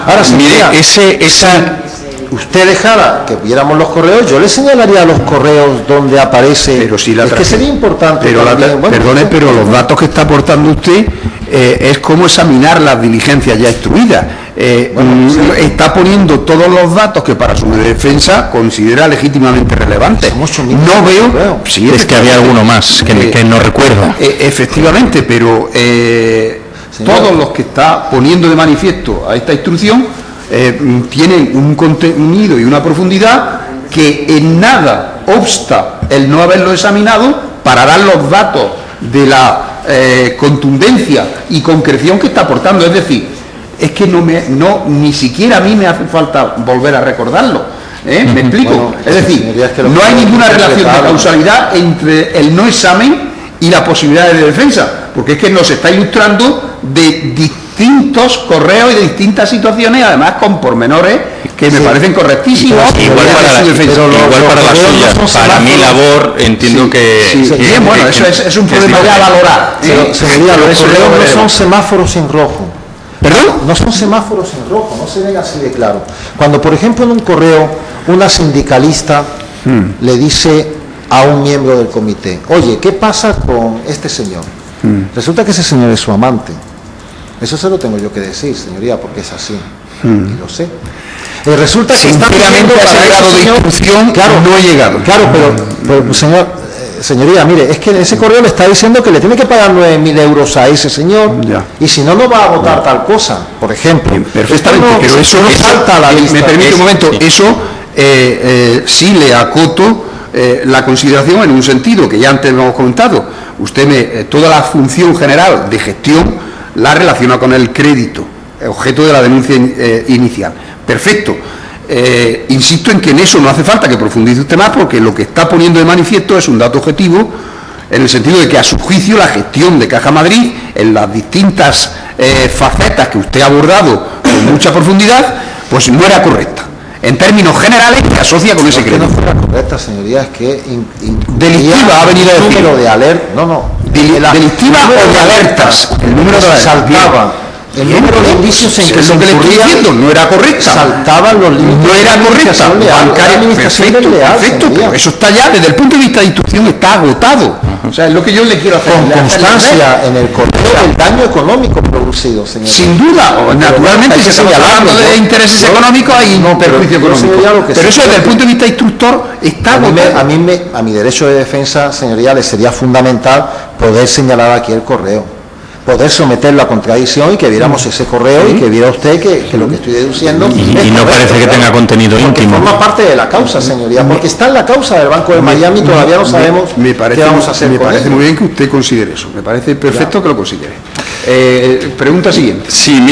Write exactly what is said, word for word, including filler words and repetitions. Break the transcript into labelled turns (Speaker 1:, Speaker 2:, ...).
Speaker 1: Ahora, señoría,
Speaker 2: mire, ese, esa...
Speaker 1: usted dejara que viéramos los correos, yo le señalaría los correos donde aparece.
Speaker 2: Pero si la
Speaker 1: es que sería importante.
Speaker 2: Pero
Speaker 1: también,
Speaker 2: la,
Speaker 1: bueno,
Speaker 2: perdone,
Speaker 1: no sé,
Speaker 2: pero los datos que está aportando usted eh, es como examinar las diligencias ya instruidas. Eh,
Speaker 1: bueno, sí.
Speaker 2: Está poniendo todos los datos que para su defensa considera legítimamente relevantes. No veo.
Speaker 1: Creo.
Speaker 2: Sí,
Speaker 3: es que había alguno más que, eh, que no recuerdo.
Speaker 2: Eh, efectivamente, pero eh, todos los que está poniendo de manifiesto a esta instrucción Eh, tienen un contenido y una profundidad que en nada obsta el no haberlo examinado para dar los datos de la eh, contundencia y concreción que está aportando. Es decir, es que no me, no, ni siquiera a mí me hace falta volver a recordarlo. ¿eh? ¿Me explico? Bueno, es decir, es que no hay ninguna relación de causalidad entre el no examen y la posibilidad de defensa, porque es que nos está ilustrando de distintos correos y de distintas situaciones, además con pormenores que me sí. parecen correctísimos.
Speaker 3: Igual para la, pero lo, igual para la suya, no para mi labor entiendo
Speaker 2: sí,
Speaker 3: que...
Speaker 2: Sí, sí, bien, bueno, eso es, es un problema ya a valorar.
Speaker 1: ¿eh? Señoría, los correos no son semáforos en rojo.
Speaker 2: ¿Perdón?
Speaker 1: No son semáforos en rojo, no se ven así de claro. Cuando, por ejemplo, en un correo, una sindicalista hmm. le dice a un miembro del comité, oye, ¿qué pasa con este señor? Hmm. Resulta que ese señor es su amante. Eso se lo tengo yo que decir, señoría, porque es así. Hmm. Y lo sé. Eh, resulta que está pidiendo
Speaker 2: a ese grado de instrucción, claro, no he llegado.
Speaker 1: Claro, pero, pero señor, eh, señoría, mire, es que en ese correo le está diciendo que le tiene que pagar nueve mil euros a ese señor, ya. y si no, no va a votar ya. tal cosa, por ejemplo.
Speaker 2: Bien, perfectamente, no, pero eso no salta a la lista. Me permite un momento, eso eh, eh, sí le acoto eh, la consideración en un sentido que ya antes hemos comentado. Usted me, eh, toda la función general de gestión la relaciona con el crédito, objeto de la denuncia eh, inicial. Perfecto. Eh, insisto en que en eso no hace falta que profundice usted más, porque lo que está poniendo de manifiesto es un dato objetivo, en el sentido de que a su juicio la gestión de Caja Madrid, en las distintas eh, facetas que usted ha abordado con mucha profundidad, pues no era correcta. En términos generales, se asocia con ese crédito.
Speaker 1: No fuera correcta, señoría, es que... In, in,
Speaker 2: delictiva ha venido a decir.
Speaker 1: El número de alertas. No, no.
Speaker 2: Del, la, delictiva o de alertas. El número de alertas.
Speaker 1: Saltaba. El
Speaker 2: Bien,
Speaker 1: número de indicios en que
Speaker 2: es
Speaker 1: se
Speaker 2: lo que le estoy diciendo, no era correcta.
Speaker 1: Saltaban los límites.
Speaker 2: No era correcta. Bancaria, perfecto, leal, perfecto, pero eso está ya, desde el punto de vista de instrucción, está agotado. Uh-huh. O sea, es lo que yo le quiero hacer.
Speaker 1: Con constancia en el correo del daño económico producido, señor.
Speaker 2: Sin duda, o, naturalmente, si estamos hablando de intereses yo, económicos, hay no, perjuicio económico. Pero sí, eso desde el punto de vista instructor está
Speaker 1: a
Speaker 2: agotado.
Speaker 1: Mí me, a mí, me, a mi derecho de defensa, señoría, le sería fundamental poder señalar aquí el correo, poder someterlo a contradicción y que viéramos ese correo ¿sí? y que viera usted que, que lo que estoy deduciendo...
Speaker 3: Y, y no parece que tenga contenido íntimo.
Speaker 1: Forma parte de la causa, señoría, porque está en la causa del Banco de Miami, todavía no sabemos
Speaker 2: me parece,
Speaker 1: qué vamos a hacer
Speaker 2: Me
Speaker 1: con
Speaker 2: parece
Speaker 1: él.
Speaker 2: muy bien que usted considere eso, me parece perfecto ya. que lo considere. Eh, pregunta siguiente.
Speaker 3: Sí,